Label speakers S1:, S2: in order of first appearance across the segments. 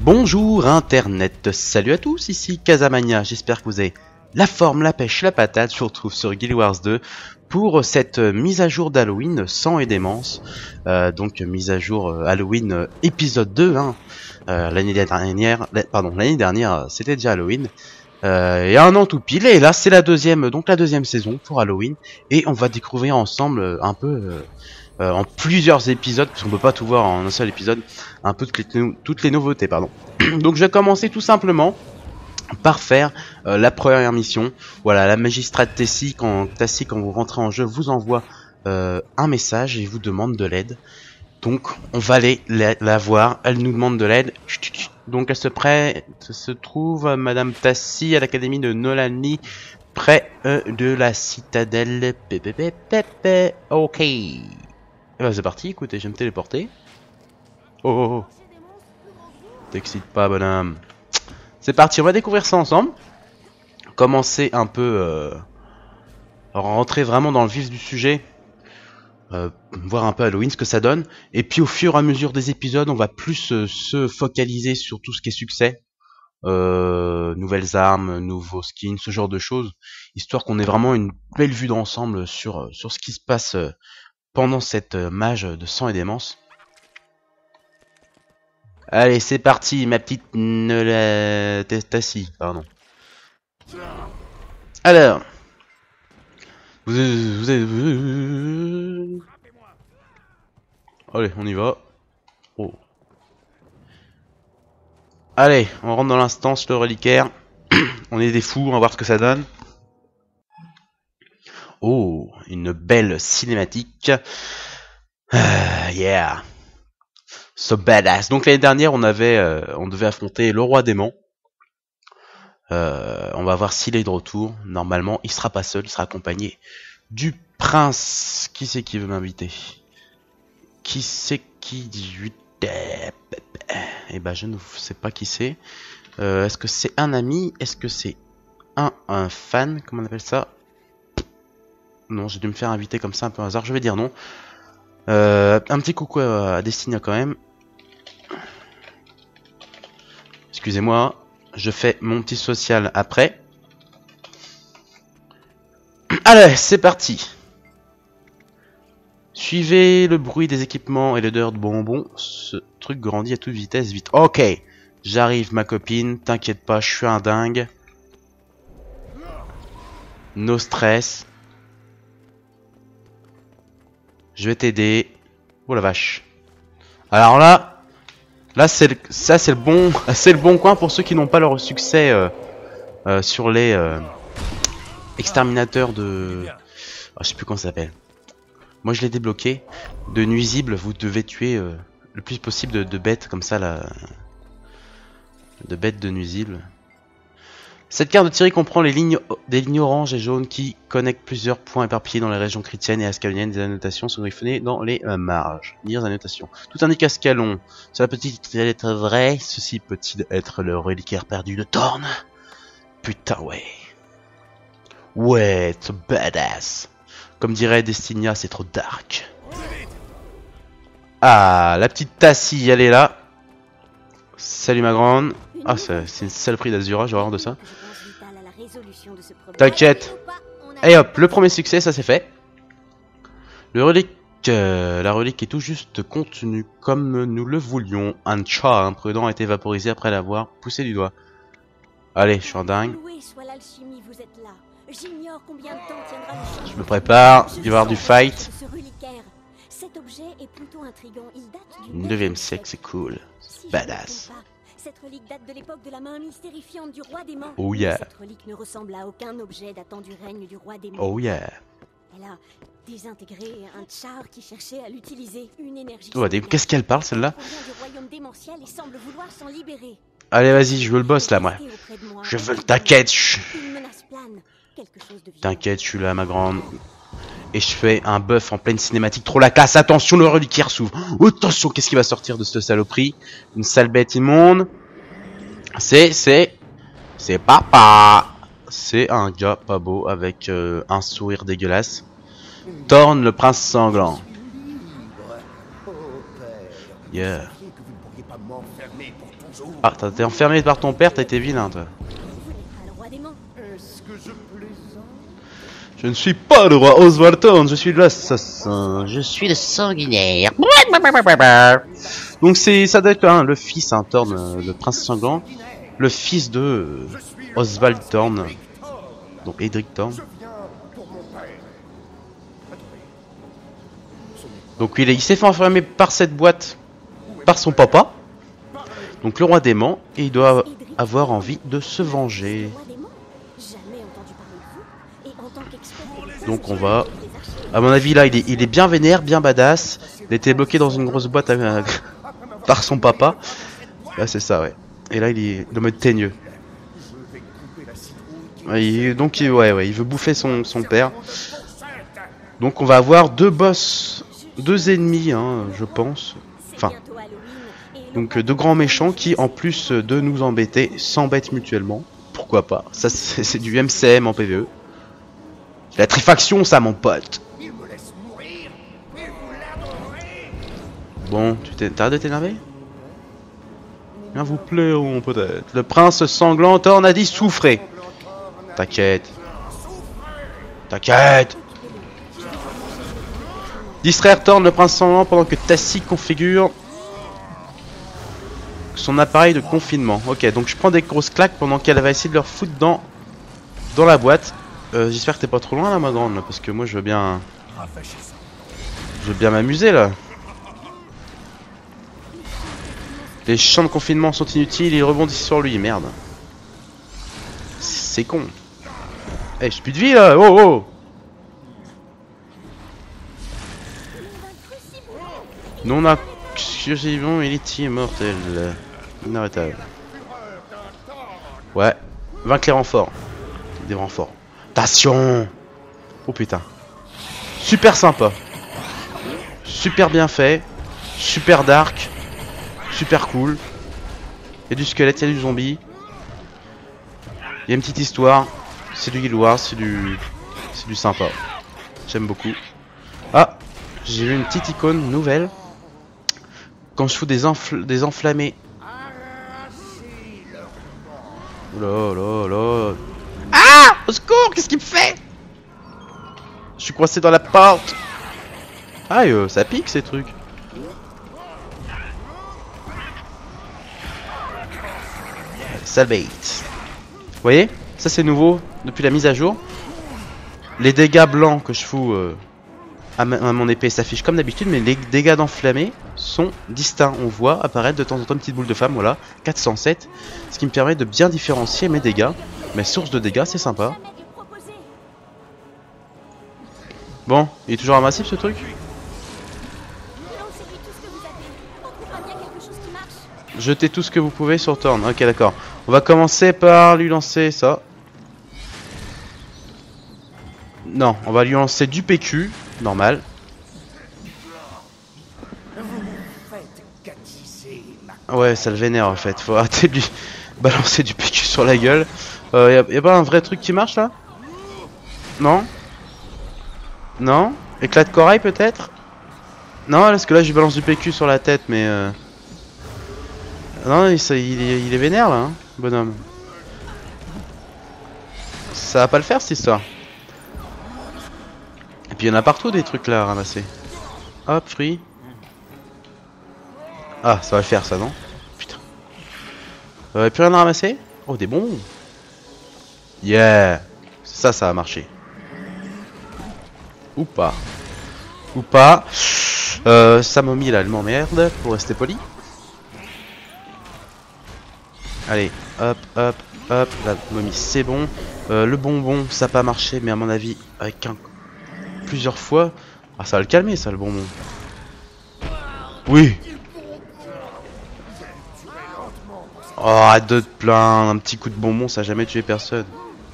S1: Bonjour Internet, salut à tous, ici Casamania, j'espère que vous avez la forme, la pêche, la patate. Je vous retrouve sur Guild Wars 2 pour cette mise à jour d'Halloween, sang et démence. Donc mise à jour Halloween épisode 2, hein. L'année dernière c'était déjà Halloween. Il y a un an tout pile, et là c'est la deuxième saison pour Halloween. Et on va découvrir ensemble un peu... en plusieurs épisodes, parce qu'on peut pas tout voir en un seul épisode, un peu toutes les nouveautés, pardon. Donc je vais commencer tout simplement par faire la première mission. Voilà, la magistrate Tessie, quand vous rentrez en jeu, vous envoie un message et vous demande de l'aide. Donc on va aller la voir, elle nous demande de l'aide. Donc elle se trouve Madame Tassi à l'académie de Nolani, près de la citadelle. Ok. Bah, c'est parti, écoutez, je vais me téléporter. Oh. T'excite pas, bonhomme. C'est parti, on va découvrir ça ensemble. Commencer un peu... rentrer vraiment dans le vif du sujet. Voir un peu Halloween, ce que ça donne. Et puis au fur et à mesure des épisodes, on va plus se focaliser sur tout ce qui est succès. Nouvelles armes, nouveaux skins, ce genre de choses. Histoire qu'on ait vraiment une belle vue d'ensemble sur ce qui se passe... pendant cette mage de sang et démence. Allez, c'est parti, ma petite Tassi, pardon. Alors, allez, on y va. Oh. Allez, on rentre dans l'instance, le reliquaire. On est des fous, on va voir ce que ça donne. Oh, une belle cinématique. Yeah. So badass. Donc l'année dernière, on devait affronter le roi démon. On va voir s'il est de retour. Normalement, il sera pas seul, il sera accompagné du prince. Qui c'est qui veut m'inviter? Qui c'est qui dit? Eh ben, je ne sais pas qui c'est. Est-ce que c'est un ami? Est-ce que c'est un fan? Comment on appelle ça? Non, j'ai dû me faire inviter comme ça un peu au hasard. Je vais dire non. Un petit coucou à Destinia quand même. Excusez-moi, je fais mon petit social après. Allez, c'est parti. Suivez le bruit des équipements et l'odeur de bonbons. Ce truc grandit à toute vitesse, vite. Ok, j'arrive ma copine, t'inquiète pas, je suis un dingue. No stress. Je vais t'aider. Oh la vache. Alors là c'est le bon coin pour ceux qui n'ont pas leur succès sur les exterminateurs de... Oh, je sais plus comment ça s'appelle. Moi je l'ai débloqué. De nuisibles, vous devez tuer le plus possible de bêtes comme ça là. De bêtes de nuisibles. Cette carte de Thierry comprend des lignes oranges et jaunes qui connectent plusieurs points éparpillés dans les régions chrétiennes et ascaloniennes. Des annotations sont griffonnées dans les marges. Lire annotations. Tout indique Ascalon. Cela peut-il être vrai? Ceci peut-il être le reliquaire perdu de Thorn? Putain, ouais. Ouais, c'est badass. Comme dirait Destinia, c'est trop dark. Ah, la petite Tassie, elle est là. Salut ma grande. Ah, c'est une saloperie d'Azura, j'ai horreur de ça. T'inquiète. Et hop, le premier succès, ça c'est fait. La relique est tout juste contenue comme nous le voulions. Un chat imprudent a été vaporisé après l'avoir poussé du doigt. Allez, je suis en dingue. Je me prépare, il va y avoir du fight. 9e siècle, c'est cool. Badass.
S2: Cette relique date de l'époque de la main mystérifiante du roi démon.
S1: Oh yeah.
S2: Cette relique ne ressemble à aucun objet datant du règne du roi démon.
S1: Oh yeah.
S2: Elle a désintégré un tsar qui cherchait à l'utiliser. Une énergie.
S1: Oh, qu'est-ce qu'elle parle celle-là? Allez, vas-y, je veux le boss là, moi. Je veux le... T'inquiète. T'inquiète, je suis là, ma grande. Et je fais un buff en pleine cinématique. Trop la classe. Attention, le reliquaire s'ouvre. Attention, qu'est-ce qui va sortir de cette saloperie? Une sale bête immonde. C'est papa. C'est un gars pas beau avec un sourire dégueulasse. Thorn, le prince sanglant. Yeah. Ah, t'es enfermé par ton père, t'as été vilain, toi.
S2: Vous n'êtes pas le roi des monts.
S3: Est-ce que je plaisante?
S1: Je ne suis pas le roi Oswaldton, je suis l'assassin. Je suis le sanguinaire. Donc ça doit être hein, le fils, hein, Thorn, le prince sanglant. Le fils de Oswald Thorn. Donc Edric Thorn.
S3: Je viens pour mon père. Attendez.
S1: Donc il s'est fait enfermer par cette boîte, par son papa. Donc le roi démon, et il doit avoir envie de se venger.
S2: Le roi des monts. Jamais entendu parler de vous. Et en tant qu'expert.
S1: Donc on va... À mon avis là il est bien vénère, bien badass. Il était bloqué dans une grosse boîte par son papa. Là c'est ça ouais. Et là il est en mode teigneux.
S3: Je vais couper la citrouille.
S1: Donc ouais, il veut bouffer son père. Donc on va avoir deux boss, deux ennemis hein, je pense. Enfin, donc deux grands méchants qui en plus de nous embêter, s'embêtent mutuellement. Pourquoi pas? Ça c'est du MCM en PvE. La trifaction ça mon pote.
S3: Il me laisse mourir. Et vous l'adorez.
S1: Bon, t'arrêtes de t'énerver? Bien vous plairont peut-être. Le prince sanglant Thorn a dit souffrez. T'inquiète. T'inquiète. Distraire Thorn, le prince sanglant, pendant que Tassi configure son appareil de confinement. Ok, donc je prends des grosses claques pendant qu'elle va essayer de leur foutre dans la boîte. J'espère que t'es pas trop loin là, ma grande, là, parce que moi je veux bien m'amuser là. Les champs de confinement sont inutiles, ils rebondissent sur lui, merde. C'est con. Eh, j'ai plus de vie là, oh oh. Non exclusivement élitier mortel. Inarrêtable. Ouais, vaincre les renforts. Des renforts. Attention. Oh putain. Super sympa. Super bien fait. Super dark. Super cool. Il y a du squelette, il y a du zombie. Il y a une petite histoire. C'est du Guild Wars, c'est du sympa. J'aime beaucoup. Ah, j'ai vu une petite icône nouvelle. Quand je fous des enflammés. Oh là là. Ah, au secours, qu'est-ce qu'il me fait? Je suis coincé dans la porte. Aïe, ça pique ces trucs. Sale bait. Vous voyez, ça c'est nouveau depuis la mise à jour. Les dégâts blancs que je fous à mon épée s'affichent comme d'habitude, mais les dégâts d'enflammé sont distincts. On voit apparaître de temps en temps une petite boule de flamme, voilà, 407, ce qui me permet de bien différencier mes dégâts, mes sources de dégâts, c'est sympa. Bon, il est toujours ramassif ce truc? Jetez tout ce que vous pouvez sur Thorn. Ok, d'accord. On va commencer par lui lancer ça. Non, on va lui lancer du PQ, normal. Ouais, ça le vénère en fait. Faut arrêter de lui balancer du PQ sur la gueule. Y'a pas un vrai truc qui marche là? Non? Non? Éclat de corail peut-être? Non, parce que là je lui balance du PQ sur la tête, mais non, il est vénère là, hein, bonhomme. Ça va pas le faire cette histoire. Et puis il y en a partout des trucs là à ramasser. Hop, fruits. Ah, ça va le faire ça, non? Putain. Plus rien à ramasser? Oh, des bonbons. Yeah. Ça va marcher. Ou pas. Ou pas. Sa momie là, elle m'emmerde pour rester poli. Allez, hop, hop, hop, la momie c'est bon. Le bonbon, ça n'a pas marché, mais à mon avis, avec plusieurs fois. Ah, ça va le calmer, ça, le bonbon. Oui. Oh, arrête de te plaindre, un petit coup de bonbon, ça n'a jamais tué personne.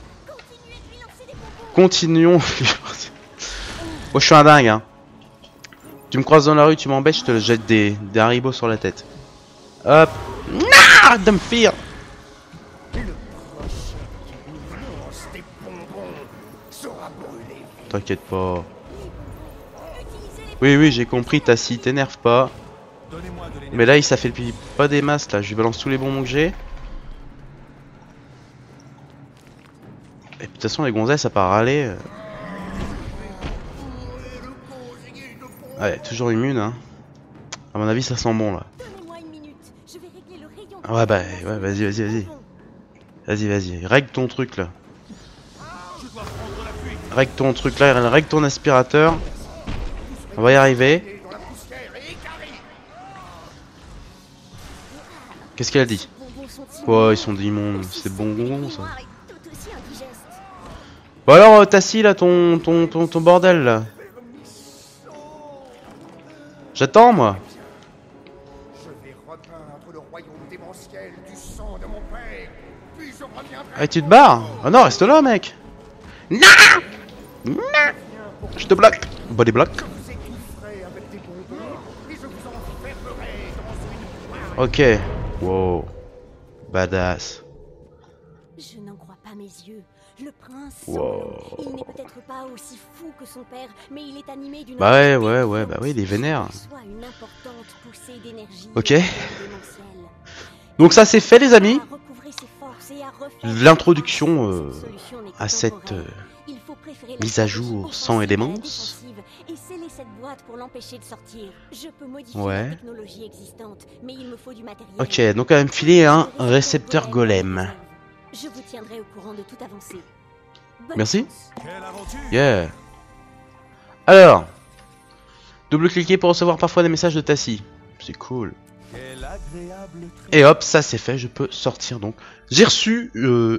S1: Continuons. Oh, je suis un dingue, hein. Tu me croises dans la rue, tu m'embêtes, je te jette des haribots sur la tête. Hop. Arrête de me fuir. T'inquiète pas. Oui, j'ai compris, Tassi, t'énerve pas. Mais là, il s'affaiblit pas des masses, là. Je lui balance tous les bonbons que j'ai. Et de toute façon, les gonzesses, ça part râler. Ouais, toujours immune, hein. À mon avis, ça sent bon, là.
S2: Donnez-moi une minute. Je vais régler le rayon.
S1: Ouais, bah, ouais, vas-y. Vas-y. Règle ton truc, là. Règle ton truc, là. Règle ton aspirateur. On va y arriver. Qu'est-ce qu'elle a dit? Ouais, ils sont d'immondes. C'est bonbons, ça. Bon alors, Tassi, là, ton bordel, là. J'attends, moi.
S3: Je vais repeindre le royaume démentiel du sang de mon père, puis je reviendrai.
S1: Allez, tu te barres? Ah non, reste là, mec. Non. Je te bloque. Body block.
S3: Vous étoufferez avec des bonbons et je vous enfermerai dans une poire.
S1: Ok. Wow. Badass.
S2: Je n'en crois pas mes yeux. Le prince
S1: Wow.
S2: sanglant. Il n'est peut-être pas aussi fou que son père, mais il est animé d'une
S1: Bah ouais,
S2: envie
S1: bah oui, il est vénère.
S2: Soit une importante poussée d'énergie
S1: Ok.
S2: démentielle.
S1: Donc ça c'est fait, les amis.
S2: À recouvrer ses forces et à refaire
S1: L'introduction
S2: cette solution n'est que
S1: à cette
S2: temporaire. Il faut préférer la
S1: mise à
S2: stratégie
S1: jour sans
S2: offensive à la
S1: éléments.
S2: défensive et sceller cette boîte pour l'empêcher de sortir. Je peux modifier
S1: Ouais.
S2: la technologie existante, mais il me faut du matériel.
S1: Ok, donc elle va me filer un récepteur golem.
S2: Je vous tiendrai au courant de toute avancée. Bonne
S1: Merci.
S2: chance.
S1: Yeah. Alors, double-cliquer pour recevoir parfois des messages de Tassi. C'est cool. Et hop, ça c'est fait, je peux sortir donc. J'ai reçu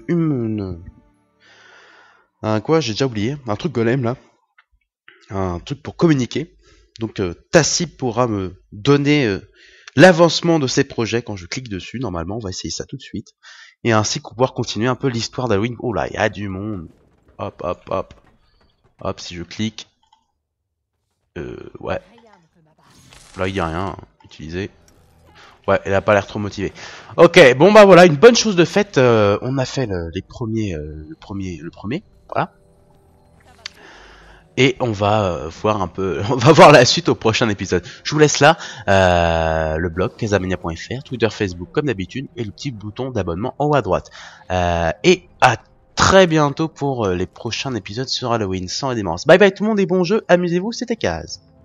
S1: un quoi, j'ai déjà oublié, un truc golem là. Un truc pour communiquer. Donc Tassi pourra me donner l'avancement de ses projets quand je clique dessus. Normalement, on va essayer ça tout de suite. Et ainsi pouvoir continuer un peu l'histoire d'Halloween. Oh là, il y a du monde. Hop, hop, hop. Hop, si je clique. Ouais. Là, il n'y a rien. Utilisé. Ouais, elle a pas l'air trop motivée. Ok, bon bah voilà, une bonne chose de faite. On a fait les premiers, le premier. Voilà. Et on va voir un peu, on va voir la suite au prochain épisode. Je vous laisse là, le blog casamania.fr, Twitter, Facebook comme d'habitude, et le petit bouton d'abonnement en haut à droite. Et à très bientôt pour les prochains épisodes sur Halloween sans démence. Bye bye tout le monde et bon jeu, amusez-vous, c'était Kaz.